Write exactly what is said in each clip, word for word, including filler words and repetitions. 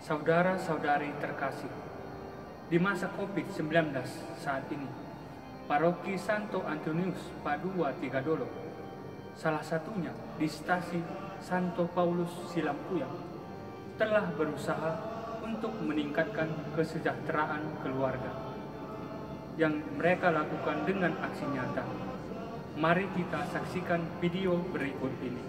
Saudara-saudari terkasih, di masa covid sembilan belas saat ini, Paroki Santo Antonius Padua Tigadolo, salah satunya di stasi Santo Paulus Silampuyang, telah berusaha untuk meningkatkan kesejahteraan keluarga yang mereka lakukan dengan aksi nyata. Mari kita saksikan video berikut ini.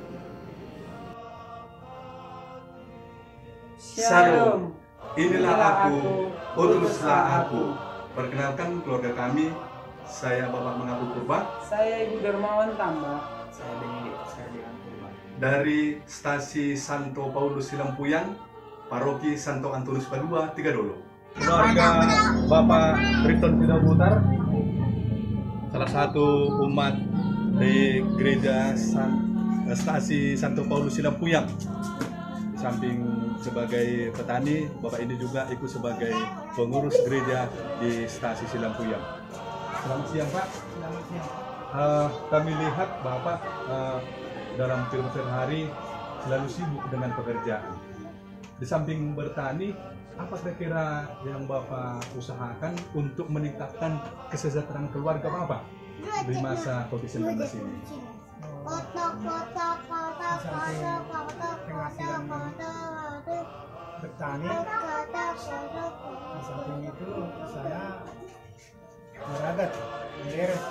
Shalom, inilah aku, utuslah aku. Perkenalkan keluarga kami, saya Bapak Mengaku Purba. Saya Ibu Dermawan Tambah. Saya Benedict Sardian Purba. Dari stasi Santo Paulus Silampuyang, Paroki Santo Antonius Padua Tigadolo. Keluarga Bapak Riston Sidabutar, salah satu umat di gereja San, stasi Santo Paulus Silampuyang. Di samping sebagai petani, Bapak ini juga ikut sebagai pengurus gereja di stasi Silampuyang. Selamat siang Pak. Selamat siang. Uh, kami lihat Bapak uh, dalam film sehari selalu sibuk dengan pekerjaan. Di samping bertani, apa kira-kira yang Bapak usahakan untuk meningkatkan kesejahteraan keluarga Bapak di masa covid sembilan belas ini? Penghasilan bertani, di samping itu saya meragat, menderes.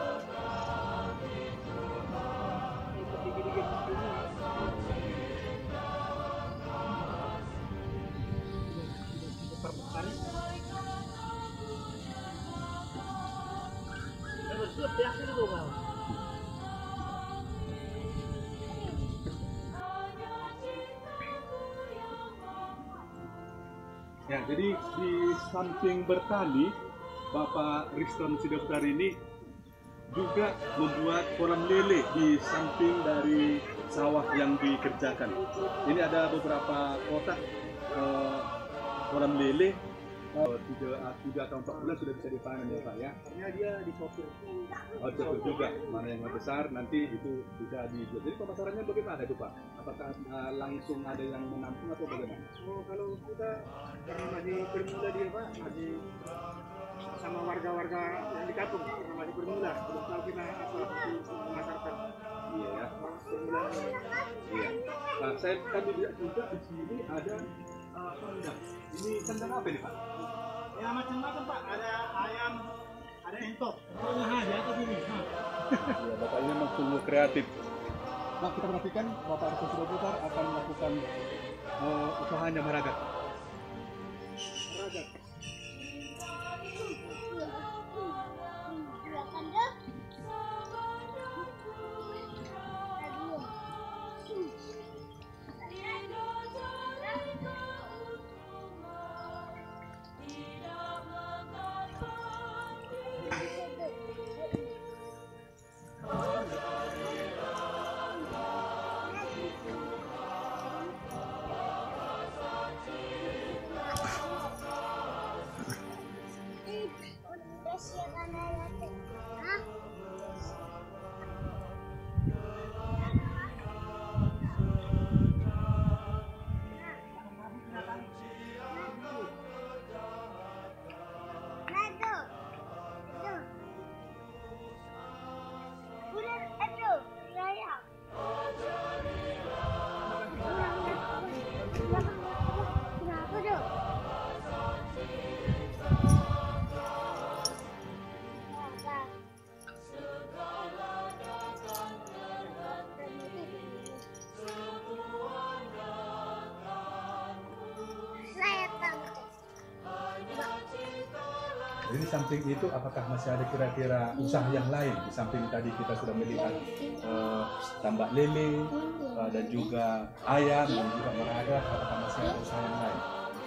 Ya, jadi di samping bertani, Bapak Riston Sidabutar ini juga membuat kolam lele di samping dari sawah yang dikerjakan. Ini ada beberapa kotak eh, kolam lele. Oh, tiga, tiga atau empat bulan sudah bisa dipanen ya Pak ya? Karena dia disortir. Oh, disortir juga. Mana yang lebih besar nanti itu bisa dijual. Jadi pemasarannya bagaimana itu Pak? Apakah uh, langsung ada yang menampung atau bagaimana? Oh, kalau kita karena masih bermula dia Pak, masih sama warga-warga yang di kampung, karena masih bermula, belum tahu kita apa untuk memasarkan. Iya ya. Bermula. Iya. Nah, saya kan lihat juga di sini ada uh, kandang. Ini kandang apa ini Pak? Ya macam-macam Pak, ada ayam, ada entok. Nah, di atas ini. Nah. Ya, Bapak ini memang sungguh kreatif. Nah, kita perhatikan Bapak Riston Sidabutar akan melakukan uh, usahanya meragat. Meragat. Jadi samping itu apakah masih ada kira-kira usaha yang lain di samping tadi kita sudah melihat uh, tambak lele uh, dan juga ayam dan juga meragat, apakah masih ada usaha yang lain?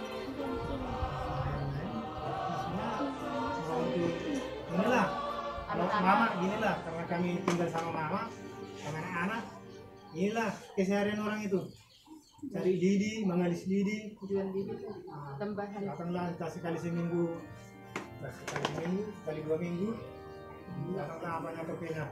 Inilah, kalau mama ginilah, karena kami tinggal sama mama, sama anak-anak, inilah keseharian orang itu. Cari lidi, mengalis lidi, jual lidi tambahan. Datanglah kasih kali seminggu, sekali seminggu, kali dua minggu, datanglah banyak kepinah.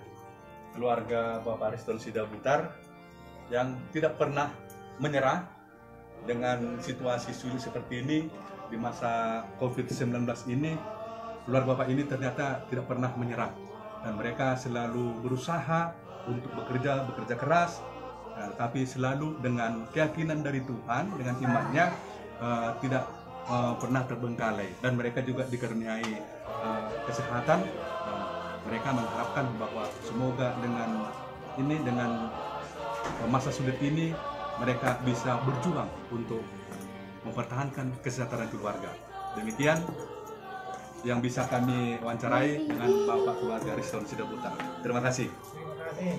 Keluarga Bapak Riston Sidabutar yang tidak pernah menyerah, dengan situasi sulit seperti ini di masa covid sembilan belas ini, keluarga Bapak ini ternyata tidak pernah menyerah dan mereka selalu berusaha untuk bekerja bekerja keras, nah, tapi selalu dengan keyakinan dari Tuhan, dengan imannya uh, tidak uh, pernah terbengkalai, dan mereka juga dikaruniai uh, kesehatan. Uh, mereka mengharapkan bahwa semoga dengan ini dengan uh, masa sulit ini mereka bisa berjuang untuk mempertahankan kesejahteraan keluarga. Demikian yang bisa kami wawancarai dengan Bapak keluarga Riston Sidabuta. Terima kasih. Terima kasih.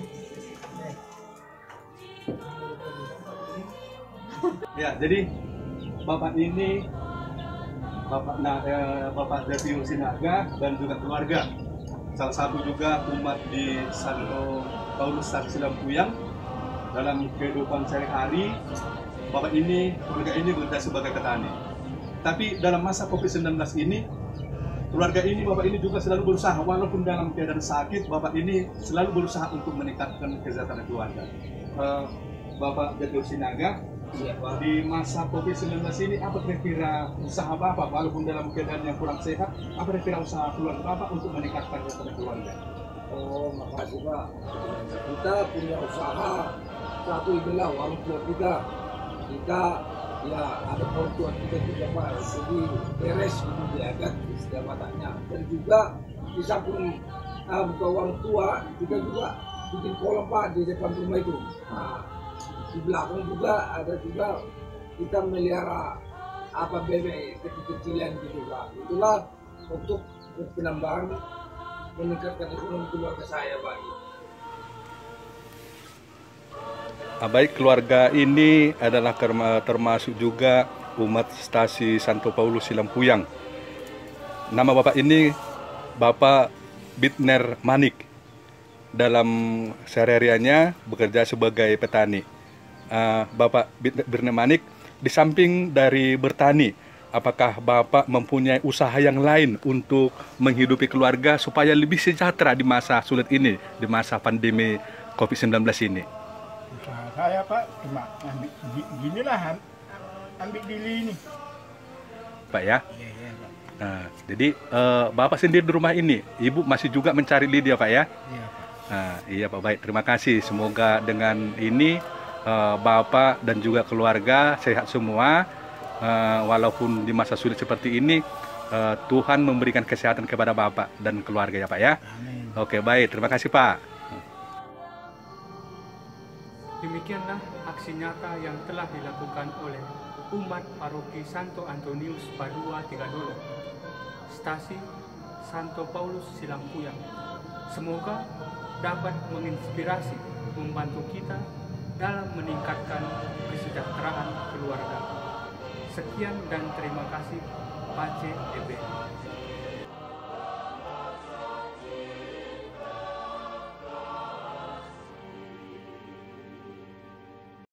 Ya, jadi Bapak ini Bapak nah, eh, Bapak Jatiung Sinaga dan juga keluarga, salah satu juga umat di Santo Paulus Silampuyang. Dalam kehidupan sehari-hari, Bapak ini, keluarga ini bekerja sebagai petani. Tapi dalam masa covid sembilan belas ini, keluarga ini, Bapak ini juga selalu berusaha, walaupun dalam keadaan sakit, Bapak ini selalu berusaha untuk meningkatkan kesehatan keluarga. Uh, Bapak Jatiung Sinaga, di masa covid sembilan belas ini, apa kira-kira usaha Bapak, walaupun dalam keadaan yang kurang sehat, apa kira-kira usaha keluarga Bapak untuk meningkatkan kesehatan keluarga? Oh, makasih Pak. Kita punya usaha, satu itulah orang tua kita. Kita ya ada orang tua kita juga Pak, jadi beres itu dijaga di setiap matanya. Dan juga di samping uh, buka orang tua, kita juga bikin kolam Pak di depan rumah itu. Nah, di belakang juga ada juga kita melihara apa bebek kecil-kecilan gitu Pak. Itulah untuk penambahan meningkatkan ekonomi keluarga saya Pak. Baik, keluarga ini adalah termasuk juga umat stasi Santo Paulus Silampuyang. Nama Bapak ini Bapak Bitner Manik. Dalam sehari-hariannya bekerja sebagai petani. Bapak Bitner Manik, di samping dari bertani, apakah Bapak mempunyai usaha yang lain untuk menghidupi keluarga supaya lebih sejahtera di masa sulit ini, di masa pandemi covid sembilan belas ini? Usaha saya Pak, cuma ambil gini lah, ambil dili ini. Pak ya? Iya, iya Pak. Nah, jadi uh, Bapak sendiri di rumah ini, Ibu masih juga mencari Lydia Pak ya? Iya Pak. Nah, iya Pak, baik, terima kasih. Semoga dengan ini uh, Bapak dan juga keluarga sehat semua. Uh, walaupun di masa sulit seperti ini, uh, Tuhan memberikan kesehatan kepada Bapak dan keluarga ya Pak ya. Amin. Oke, baik, terima kasih Pak. Demikianlah aksi nyata yang telah dilakukan oleh umat paroki Santo Antonius Padua Tigadolo, stasi Santo Paulus Silampuyang. Semoga dapat menginspirasi, membantu kita dalam meningkatkan kesejahteraan keluarga. Sekian dan terima kasih, Pace E B.